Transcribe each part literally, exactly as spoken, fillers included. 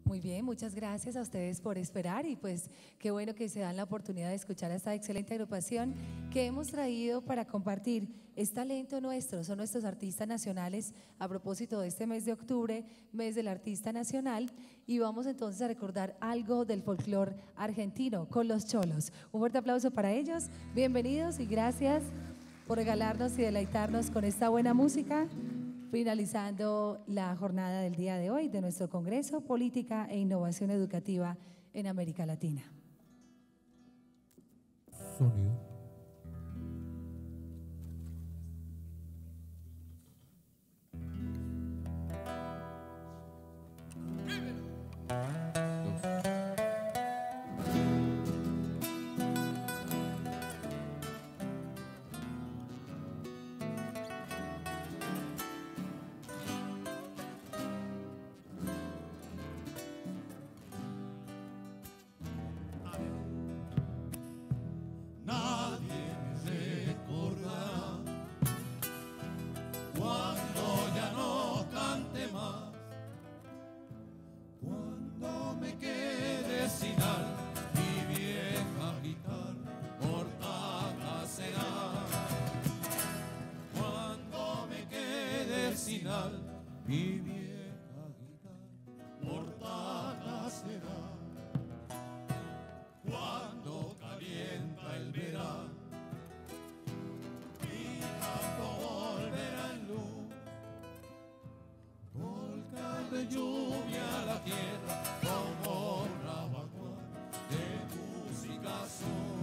Muy bien, muchas gracias a ustedes por esperar y pues qué bueno que se dan la oportunidad de escuchar a esta excelente agrupación que hemos traído para compartir. Es talento nuestro, son nuestros artistas nacionales a propósito de este mes de octubre, mes del artista nacional, y vamos entonces a recordar algo del folclore argentino con los cholos. Un fuerte aplauso para ellos, bienvenidos y gracias por regalarnos y deleitarnos con esta buena música. Finalizando la jornada del día de hoy de nuestro Congreso Política e Innovación Educativa en América Latina. Sonido. Mi vieja guitarra mortaja será cuando calienta el verano. Mi campo volverá en luz, volcar de lluvia a la tierra como rabacuá de música azul.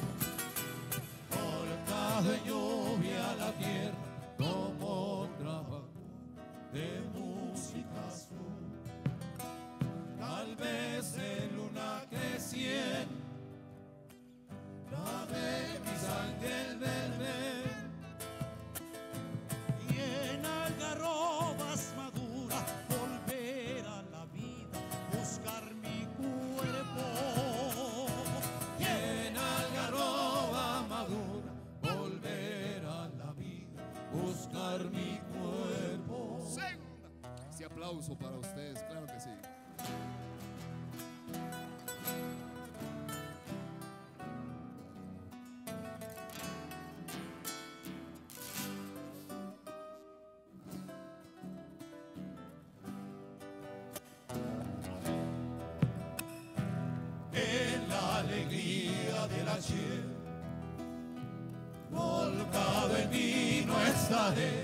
Volcar de lluvia a la tierra como rabacuá de música azul. Tal vez en luna creciente la de mi sangre el verde, y en algarrobas maduras volver a la vida, buscar mi cuerpo. Y en algarroba madura volver a la vida, buscar mi cuerpo. Ese aplauso para ustedes, claro que sí. En la alegría del ayer, volcado en vino estaré,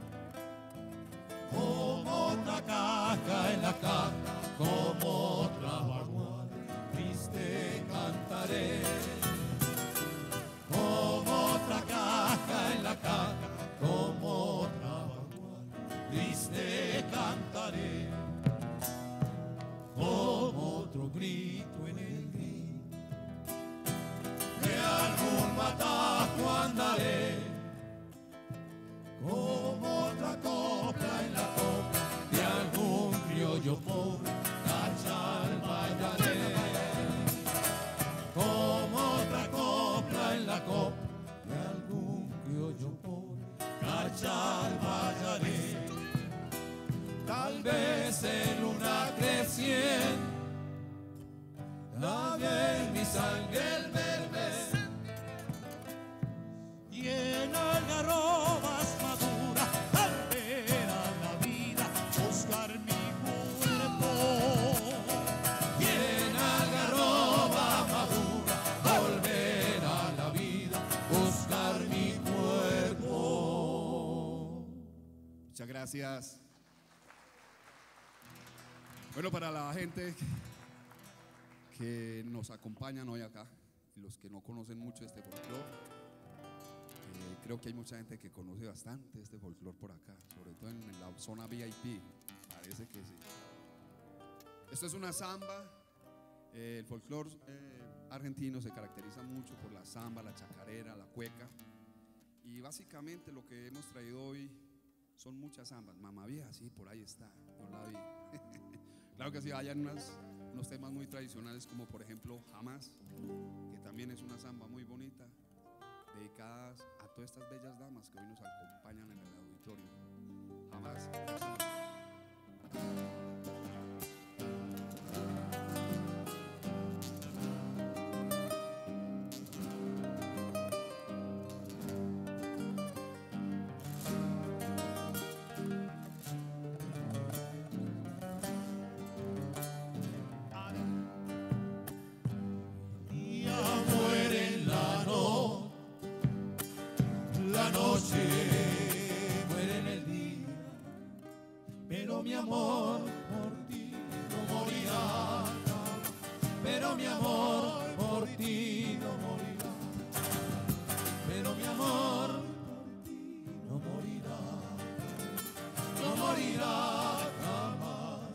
como otra caja en la caja, como otra vaguada, triste cantaré. Como otra caja en la caja, como otra vaguada, triste cantaré. Como otro grito en el grito, de algún matajo andaré. Como otra copla en la copla de algún criollo pobre, cachal bailaré. Como otra copla en la copla de algún criollo pobre, cachal bailaré. Tal vez en luna creciente la de mi sangre el verde, y en algarrobas maduras volver a la vida, buscar mi cuerpo. Y en algarroba madura volver a la vida, buscar mi cuerpo. Muchas gracias. Bueno, para la gente que nos acompañan hoy acá y los que no conocen mucho este folclore, eh, creo que hay mucha gente que conoce bastante este folclore por acá, sobre todo en, en la zona V I P, parece que sí. Esto es una samba. Eh, el folclore eh, argentino se caracteriza mucho por la samba, la chacarera, la cueca, y básicamente lo que hemos traído hoy son muchas zambas. Mamá Vieja, sí, por ahí está, no la vi. Claro que sí, hay unas, unos temas muy tradicionales como por ejemplo Jamás, que también es una samba muy bonita, dedicadas a todas estas bellas damas que hoy nos acompañan en el auditorio. Jamás. mi amor por ti no morirá, pero mi amor no morirá, no morirá jamás.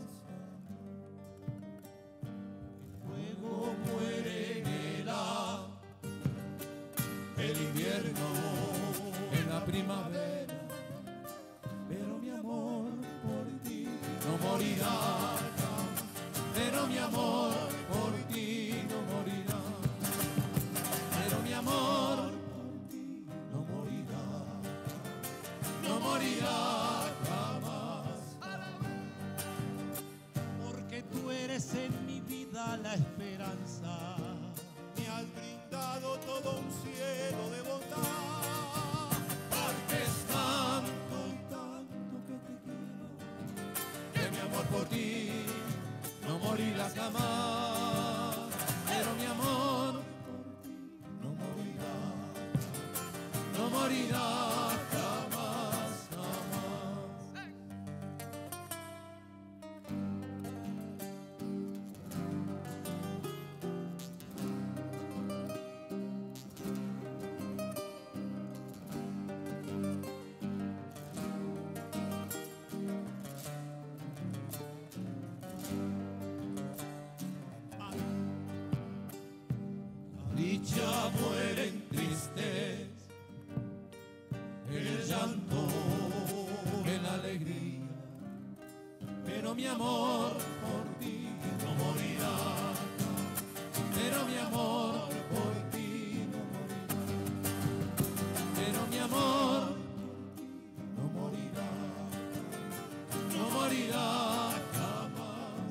El fuego muere en el agua, el invierno en la primavera, pero mi amor por ti no morirá jamás, pero mi amor por ti no morirá, pero mi amor por ti no morirá, no morirá jamás. Porque tú eres en mi vida la esperanza, Me has brindado todo un cielo de bondad, porque es tanto y tanto que te quiero, que mi amor por ti no morirá jamás, pero mi amor por ti no morirá, no morirá jamás, jamás. Dicha muere en tristeza, el llanto en alegría, pero mi amor por ti no morirá, pero mi amor por ti no morirá, pero mi amor no morirá, no morirá jamás.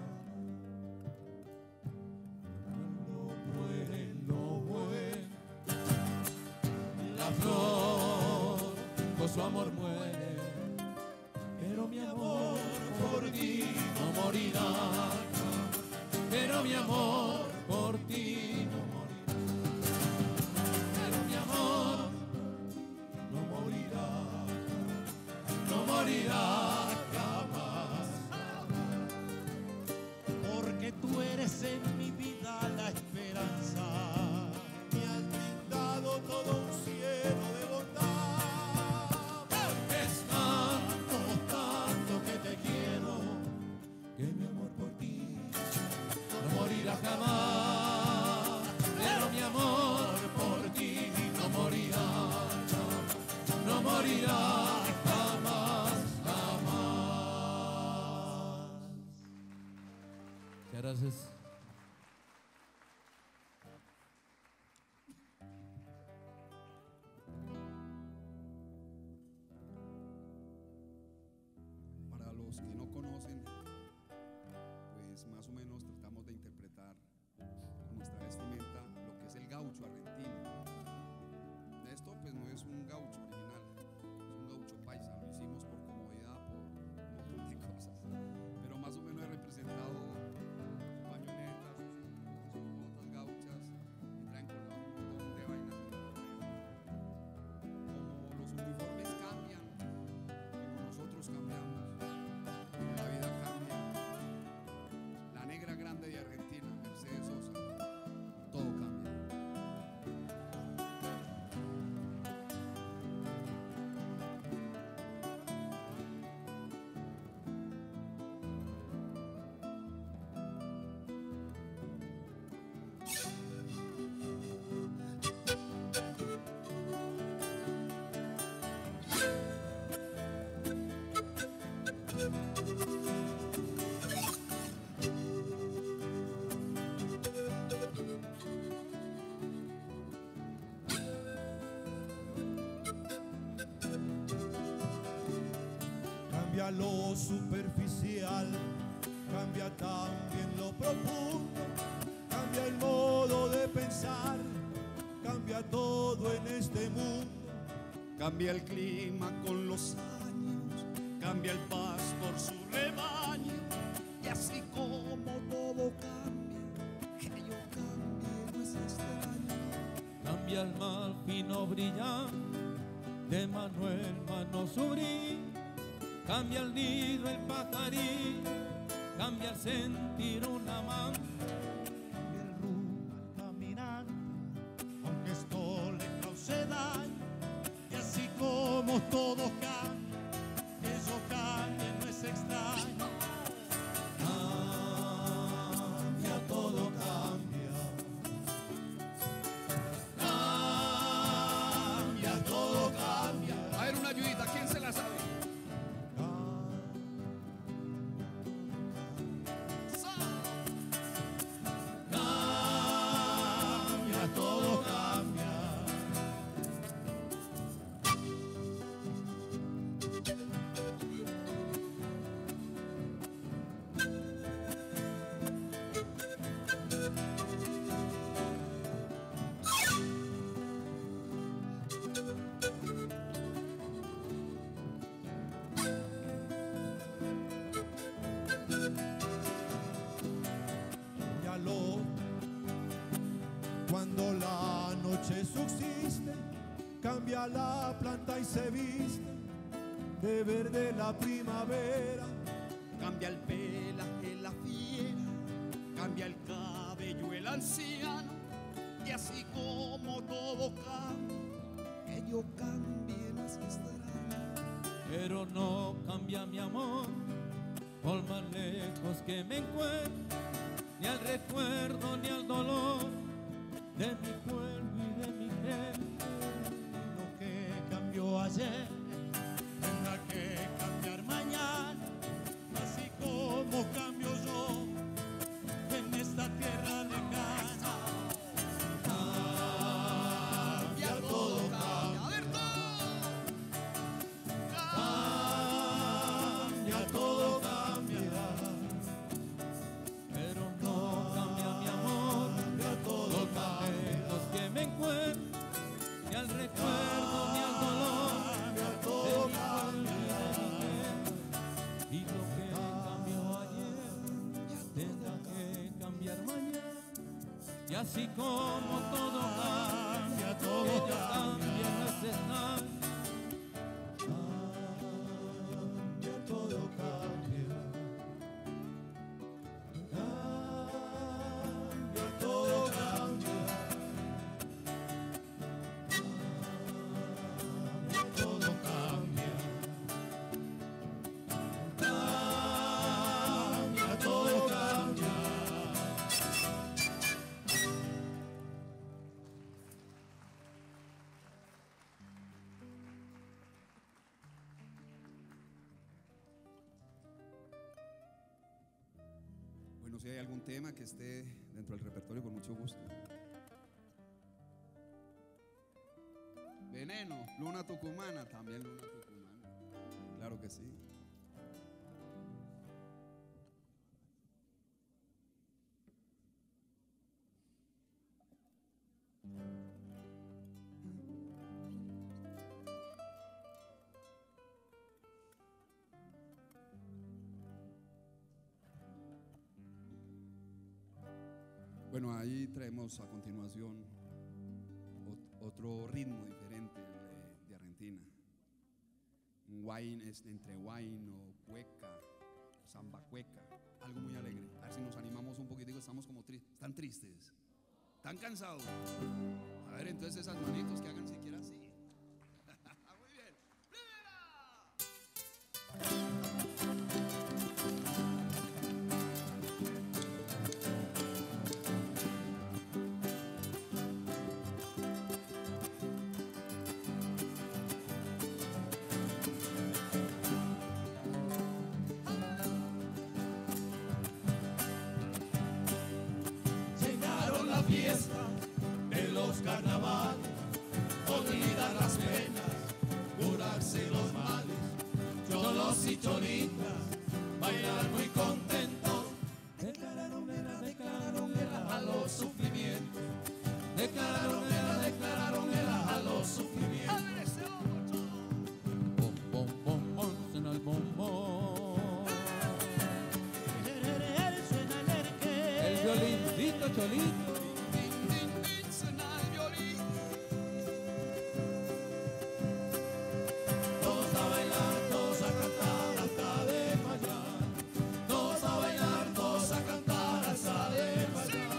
La flor con su amor muere, pero mi amor por ti no morirá, pero mi amor por ti no morirá, pero mi amor no morirá, no morirá jamás. porque tú eres en mi vida la esperanza. Me has brindado todo un cielo de bondad, porque es tanto, tanto que te quiero, que mi amor por ti no morirá jamás, pero mi amor por ti no morirá, no, no morirá jamás, jamás. Gracias. Para los que no conocen, pues más o menos tratamos de interpretar con nuestra vestimenta lo que es el gaucho argentino. Esto pues no es un gaucho original, es un gaucho paisa, lo hicimos por comodidad, por un montón de cosas, pero más o menos he representado pañonetas, sus botas gauchas y traen colgado un montón de vainas en el correo. Como los uniformes cambian, como nosotros cambiamos, como la vida cambia. La negra grande de Argentina, Mercedes Sosa, todo cambia. Cambia lo superficial, cambia también lo profundo, cambia el modo de pensar, cambia todo en este mundo. Cambia el clima con los años, cambia el pastor su rebaño, y así como todo cambia, que yo cambie no es extraño. Cambia el mar fino brillante de Manuel Manosubrí, cambia el nido el pajarí, cambia el sentir un amante, Cambia el como todo cambia, que yo cambie no es extraño. Cambia, todo cambia. Cambia, todo cambia. A ver, una ayudita, ¿quién se la sabe? Cambia, todo cambia. Cámbialo cuando la noche subsiste, cambia la planta y se viste de verde la primavera. Cambia el pelaje la fiera, cambia el cabello el anciano, y así como todo cambia, que yo cambie no es extraño. Pero no cambia mi amor, por más lejos que me encuentre, ni al recuerdo ni al dolor de mi pueblo y de mi gente. Lo que cambió ayer tendrá que cambiar mañana, así como cambio yo en esta tierra lejana. Cambia, todo cambia. A ver, Cambia, todo cambia. Pero no cambia mi amor, Cambia, todo por más cambia. lejos que me encuentre, ni al recuerdo ni al dolor Cambia, de todo mi pueblo cambia. y de mi gente. Y lo que cambió ayer tendrá que cambiar mañana, y así como todo cambia, Cambia, todo que yo cambia. cambie no es extraño. Cambia, todo cambia. Cambia, todo cambia. Cambia, todo cambia. Cambia, todo cambia. Bueno, si hay algún tema que esté dentro del repertorio, con mucho gusto. Veneno, Luna Tucumana, también Luna Tucumana. Claro que sí. Bueno, ahí traemos a continuación ot- otro ritmo diferente de, de Argentina. Un wine es entre wine o cueca, samba cueca, algo muy alegre. A ver si nos animamos un poquitico, estamos como tristes. ¿Están tristes? ¿Están cansados? A ver, entonces esas manitos que hagan siquiera así. Muy bien. Llegaron la fiesta de los carnavales, olvidar las penas, curarse los males, cholos y cholitas, bailar muy contentos. Declararon guerra, declararon guerra a los sufrimientos. Declararon guerra, declararon guerra a los sufrimientos. Bom, bom, bom, bom, suena el bombón. El violincito cholito. Todos a bailar, todos a cantar hasta desmayar. Todos a bailar, todos a cantar hasta desmayar.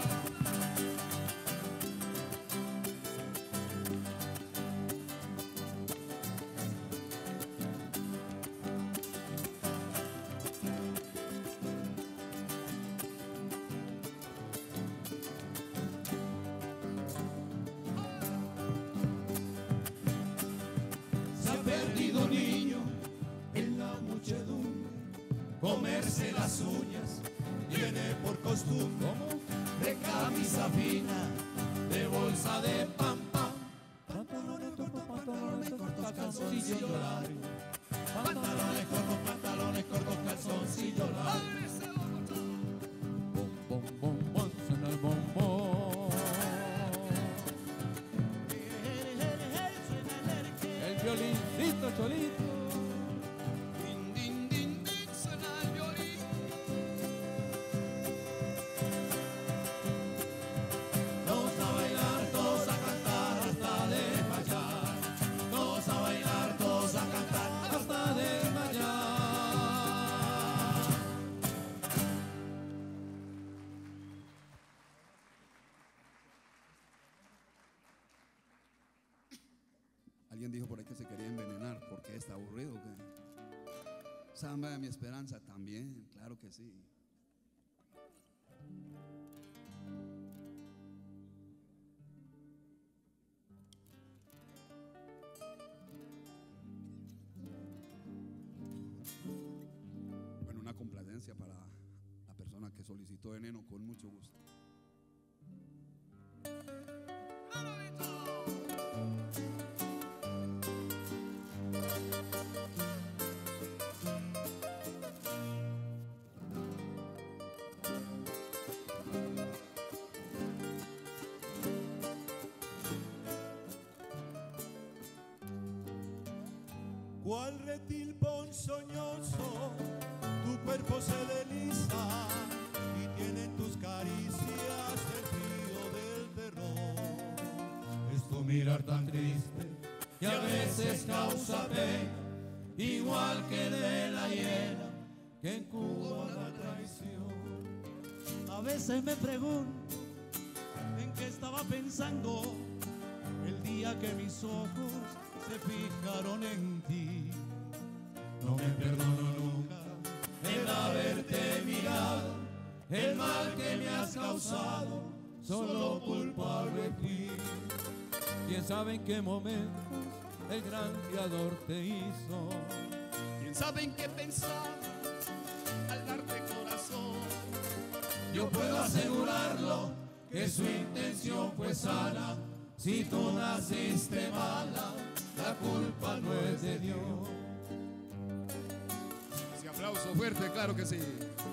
las uñas, viene por costumbre de camisa fina, de bolsa de pan pan, pantalones cortos, pantalones cortos, calzoncillo largo, pantalones cortos, pantalones cortos, calzoncillo largo. Bom, bom, bom, suena el bombón. El violincito cholito. Din, din, din, din, suena el violín. Todos a bailar, todos a cantar hasta desmayar. Todos a bailar, todos a cantar hasta desmayar. Alguien dijo por ahí que se quería envenenar porque está aburrido. ¿Qué? Samba de mi esperanza también, claro que sí. Bueno, una complacencia para la persona que solicitó veneno, con mucho gusto. Cual reptil ponzoñoso, tu cuerpo se desliza y tiene en tus caricias el frío del terror. Es tu mirar tan triste que a veces causa pena, igual que de la hiena que encuba la traición. A veces me pregunto en qué estaba pensando el día que mis ojos se fijaron en ti. No me perdono nunca el haberte mirado, el mal que me has causado, solo culpable fui. ¿Quién sabe en qué momentos el gran Creador te hizo? ¿Quién sabe en qué pensaba al darte corazón? Yo puedo asegurarlo que su intención fue sana. Si tú naciste mala, la culpa no es de Dios. Ese aplauso fuerte, claro que sí.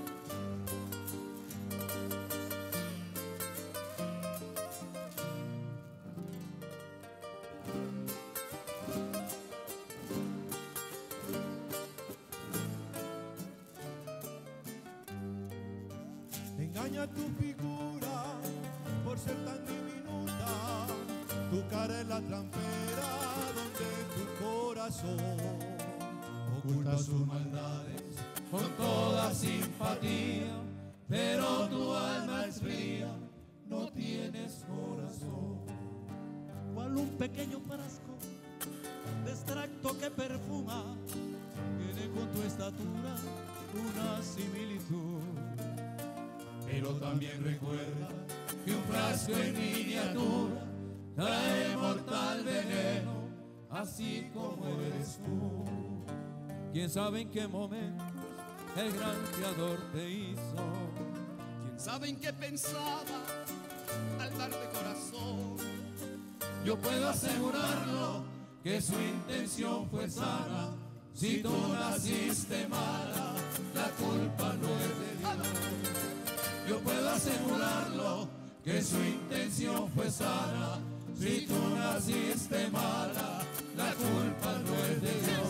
Engaña tu figura por ser tan diminuta, tu cara es la trampera donde tu corazón oculta sus maldades con toda simpatía, pero tu alma es fría, no tienes corazón. Cual un pequeño frasco de extracto que perfuma, tiene con tu estatura una similitud. Pero también recuerda que un frasco en miniatura trae mortal veneno, así como eres tú. ¿Quién sabe en qué momentos el gran Creador te hizo? ¿Quién sabe en qué pensaba al darte corazón? Yo puedo asegurarlo que su intención fue sana. Si tú naciste mala, la culpa no es de Dios. Yo puedo asegurarlo que su intención fue sana. Si tú naciste mala, la culpa no es de Dios.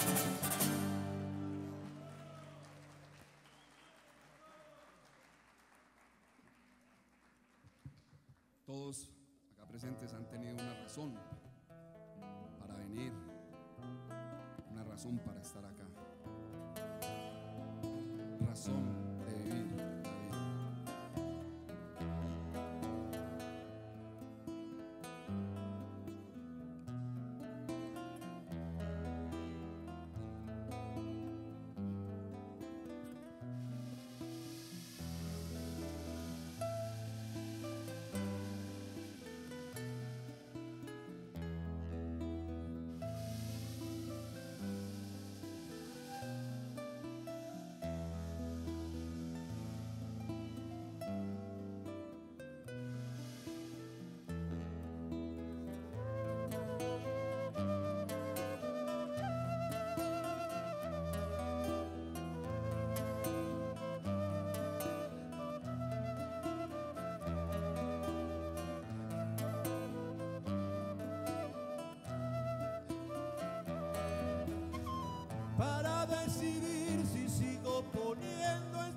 Todos acá presentes han tenido una razón para venir, una razón para estar acá, razón de vivir la vida.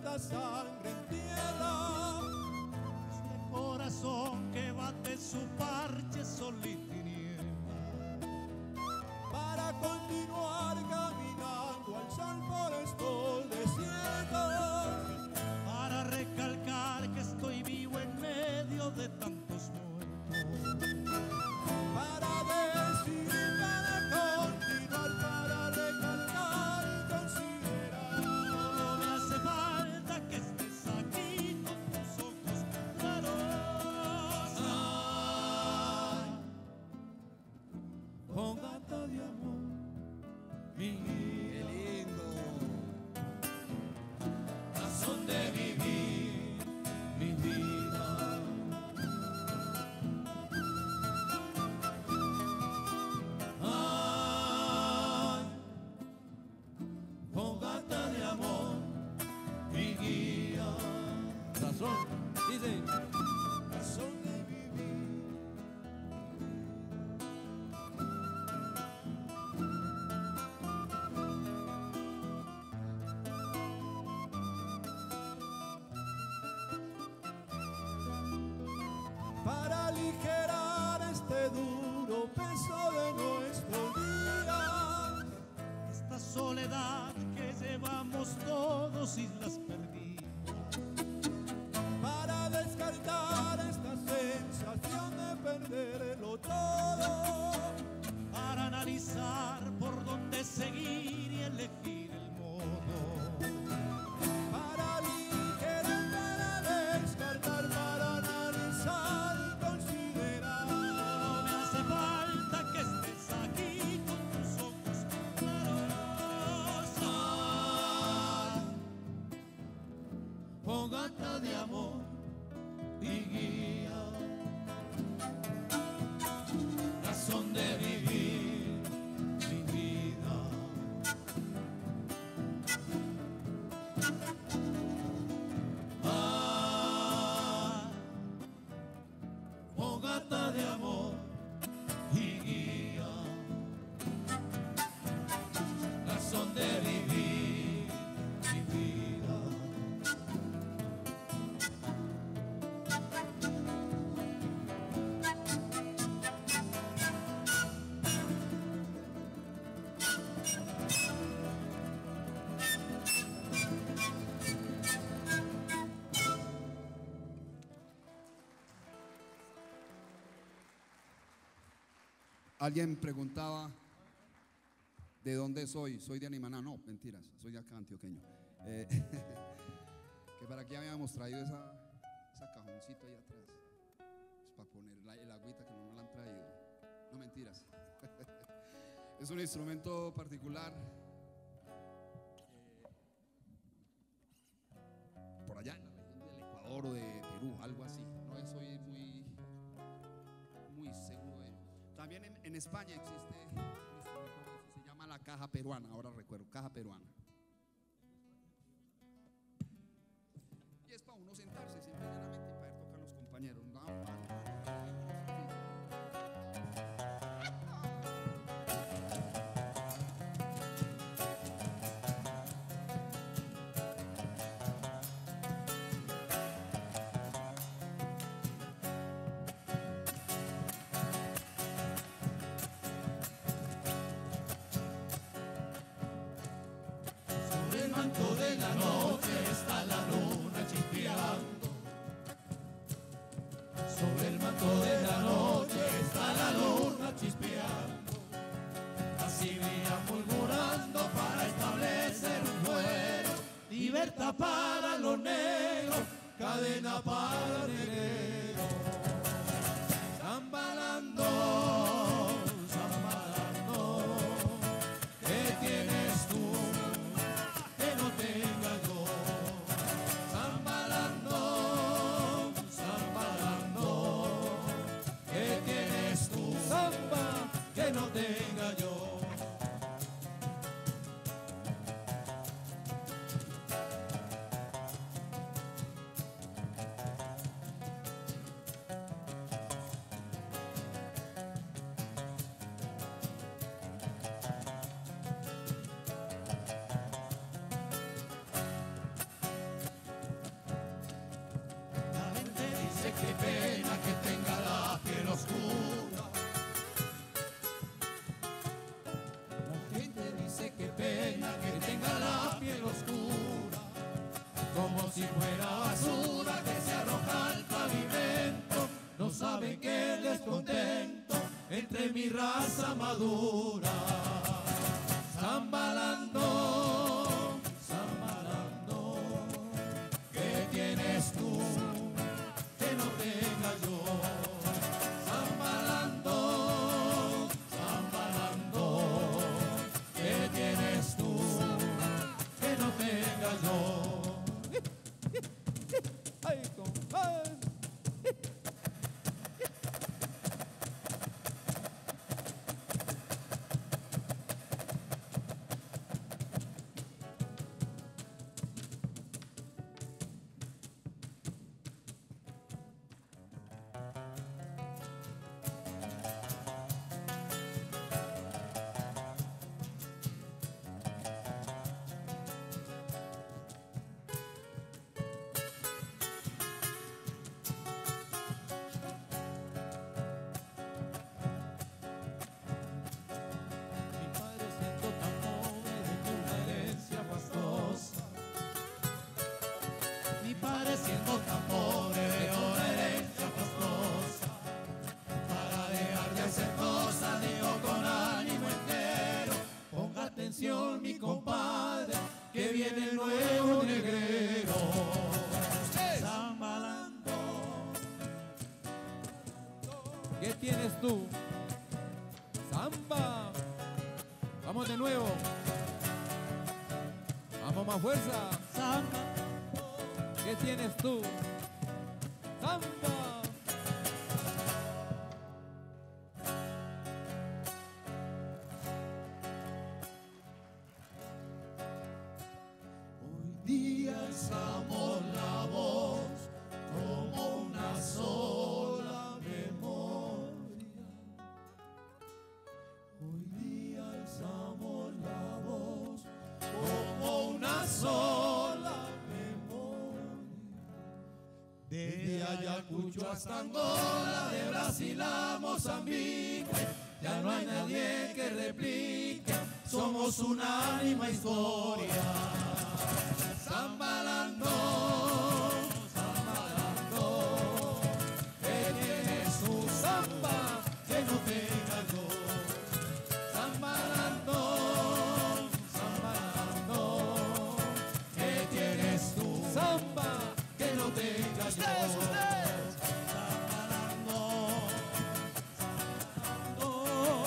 tanta sangre en tierra. Este corazón que bate su parche sol y tiniebla, para continuar caminando al sol por estos desiertos, para recalcar que estoy vivo en medio de tantos muertos, para decir, para continuar, para recalcar y considerar. no me hace falta que estés aquí con tus ojos claros. Ay, Fogata de amor, mi Qué vida, lindo. razón de vivir mi vida. Ay, fogata de amor, mi guía. Razón, dice. razón de vivir. Para aligerar este duro peso de nuestro día, Esta soledad que llevamos todos islas perdidas, para descartar esta sensación de perderlo todo, para analizar por dónde seguir y elegir el modo. para aligerar, para descartar, para analizar y considerar. No me hace falta que estés aquí con tus ojos claros. Ay, fogata de amor y guía, razón de vivir mi vida. Ay, fogata de amor y guía, razón de vivir mi vida. Alguien preguntaba de dónde soy. Soy de Animaná. No, mentiras, soy de acá, antioqueño. Eh, que para aquí habíamos traído esa, esa cajoncito ahí atrás. Es para poner la, el agüita que no nos la han traído. No, mentiras. Es un instrumento particular. eh, por allá en la región del Ecuador o de Perú, algo así. No soy muy, muy seguro de ello. También en, en España existe un instrumento de eso, se llama la caja peruana, ahora recuerdo, caja peruana. Y es para uno sentarse simple y llanamente y para ir tocar los compañeros. No, Sobre el manto de la noche está la luna chispeando. Sobre el manto de la noche está la luna chispeando. Así vía murmurando para establecer un duelo. Libertad para los negros, cadena para el negrero. Zambalando, zambalando, ¿qué tienes tú que no tenga yo? Zambalando, zambalando, ¿qué tienes tú, zamba, que no tenga yo? si fuera basura que se arroja al pavimento. No saben que el descontento entre mi raza madura. Zambalando, zambalando, ¿qué tienes tú que no tenga yo? Zambalando, zambalando, ¿qué tienes tú que no tenga yo? Ay, compadre. Mi padre siendo tan pobre de una herencia fastosa, para dejar de hacer cosas digo con ánimo entero. Ponga atención mi compadre, que viene el nuevo negrero. Zambalando. ¿Qué tienes tú? Samba. Vamos de nuevo. Vamos más fuerza. Samba. ¿Qué tienes tú? Samba. Hoy día alzamos la voz como una sola memoria. Hoy día alzamos la voz como una sola memoria. Desde Ayacucho hasta Angola, de Brasil a Mozambique, ya no hay nadie que replique, somos una ánima historia. Zambalando, zambalando, que tienes su samba que no tenga yo. Zambalando, zambalando, que tienes tu samba que no tenga yo. Ustedes, ustedes. Zambalando, zambalando.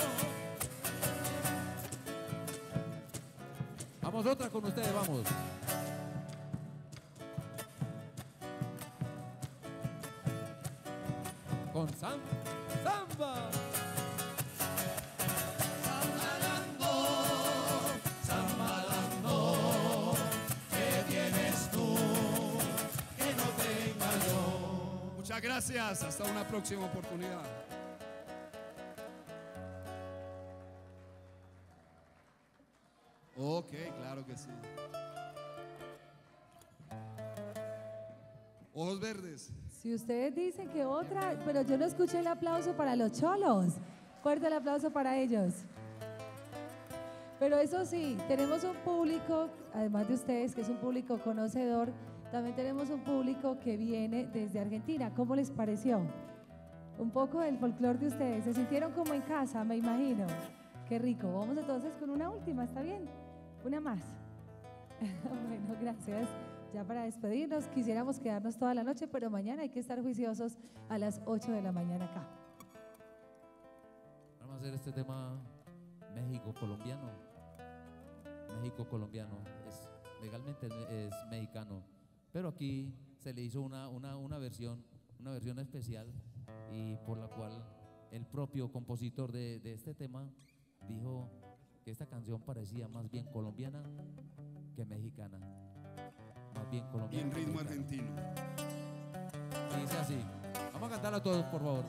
Vamos otra con ustedes, vamos. Con Sam, Samba. Zambalando, zambalando, ¿qué tienes tú que no tenga yo? Muchas gracias, hasta una próxima oportunidad. Ok, claro que sí. Ojos verdes. Si ustedes dicen que otra, pero yo no escuché el aplauso para los cholos. Fuerte el aplauso para ellos. Pero eso sí, tenemos un público, además de ustedes, que es un público conocedor, también tenemos un público que viene desde Argentina. ¿Cómo les pareció? Un poco del folclore de ustedes. ¿Se sintieron como en casa, me imagino? Qué rico. Vamos entonces con una última, ¿está bien? Una más. Bueno, gracias. Ya para despedirnos, quisiéramos quedarnos toda la noche, pero mañana hay que estar juiciosos a las ocho de la mañana acá. Vamos a hacer este tema México-colombiano. México-colombiano. Es, legalmente es mexicano, pero aquí se le hizo una, una, una versión, una versión especial, y por la cual el propio compositor de, de este tema dijo que esta canción parecía más bien colombiana que mexicana. Más bien Y colombiana. en que ritmo mexicana. argentino. Y dice así. Vamos a cantarla todos, por favor.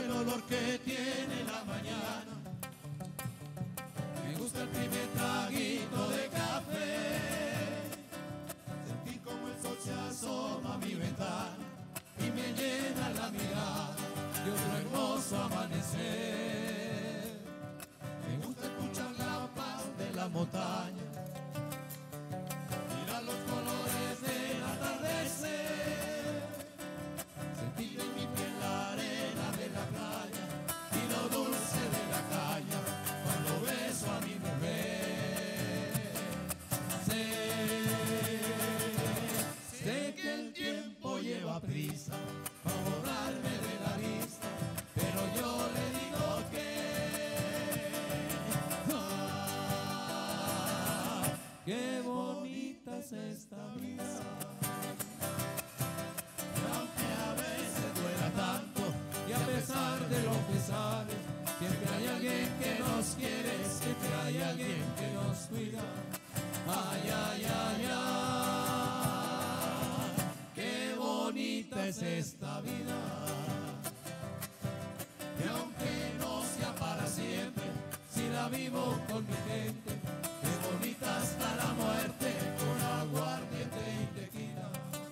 el olor que tiene la mañana. Me gusta el primer traguito de café. Sentir como el sol se asoma a mi ventana y me llena la mirada de otro hermoso amanecer. Me gusta escuchar la paz de la montaña, mirar los colores del atardecer, sentir en mi piel la arena de la playa y lo dulce de la caña cuando beso a mi mujer. Sé, sé que el tiempo lleva prisa para borrarme de la vista, pero yo le digo que ah, qué bonita es esta vida. Y aunque a veces duela tanto y a pesar de los pesares, siempre hay alguien que nos quiere, siempre hay alguien que nos cuida. Ay, ay, ay, ay, qué bonita es esta vida. Y aunque no sea para siempre, si la vivo con mi gente, qué bonita está la muerte con aguardiente y tequila.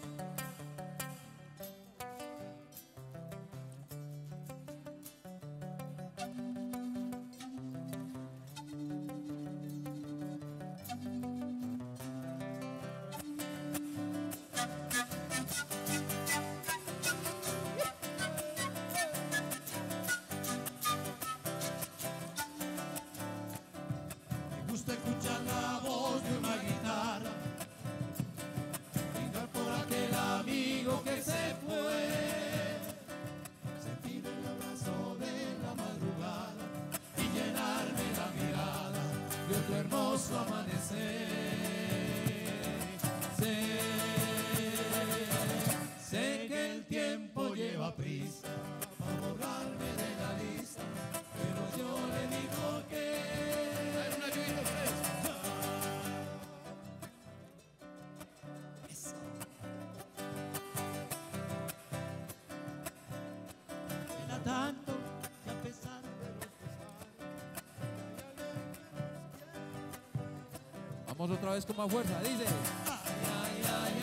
Me gusta escuchar la voz de una guitarra, brindar por aquel amigo que se fue, sentir el abrazo de la madrugada y llenarme la mirada de otro hermoso amanecer. Sé, sé que el tiempo lleva prisa para borrarme de la lista, pero yo le digo que eso. Era tanto que a pesar de los pesares. Vamos otra vez con más fuerza, dice. Ay, ay, ay,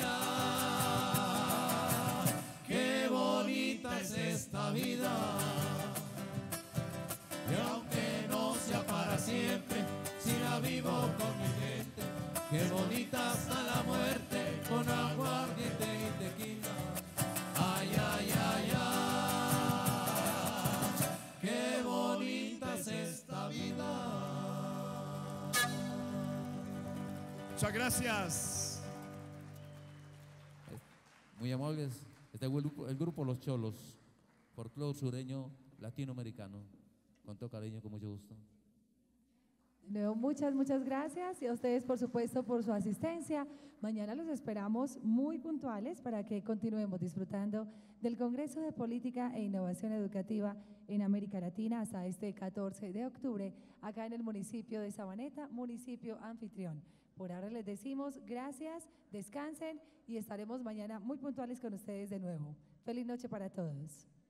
ay, qué bonita es esta vida. Y aunque no sea para siempre, si la vivo con mi gente, qué bonita está la muerte con aguardiente y tequila. Ay, ay, ay, ay, qué bonita es esta vida. Muchas gracias. Muy amables. Este es el grupo, el grupo Los Cholos, folclor sureño latinoamericano. Con todo cariño, con mucho gusto. De nuevo, muchas, muchas gracias y a ustedes, por supuesto, por su asistencia. Mañana los esperamos muy puntuales para que continuemos disfrutando del Congreso de Política e Innovación Educativa en América Latina hasta este catorce de octubre, acá en el municipio de Sabaneta, municipio anfitrión. Por ahora les decimos gracias, descansen y estaremos mañana muy puntuales con ustedes de nuevo. Feliz noche para todos.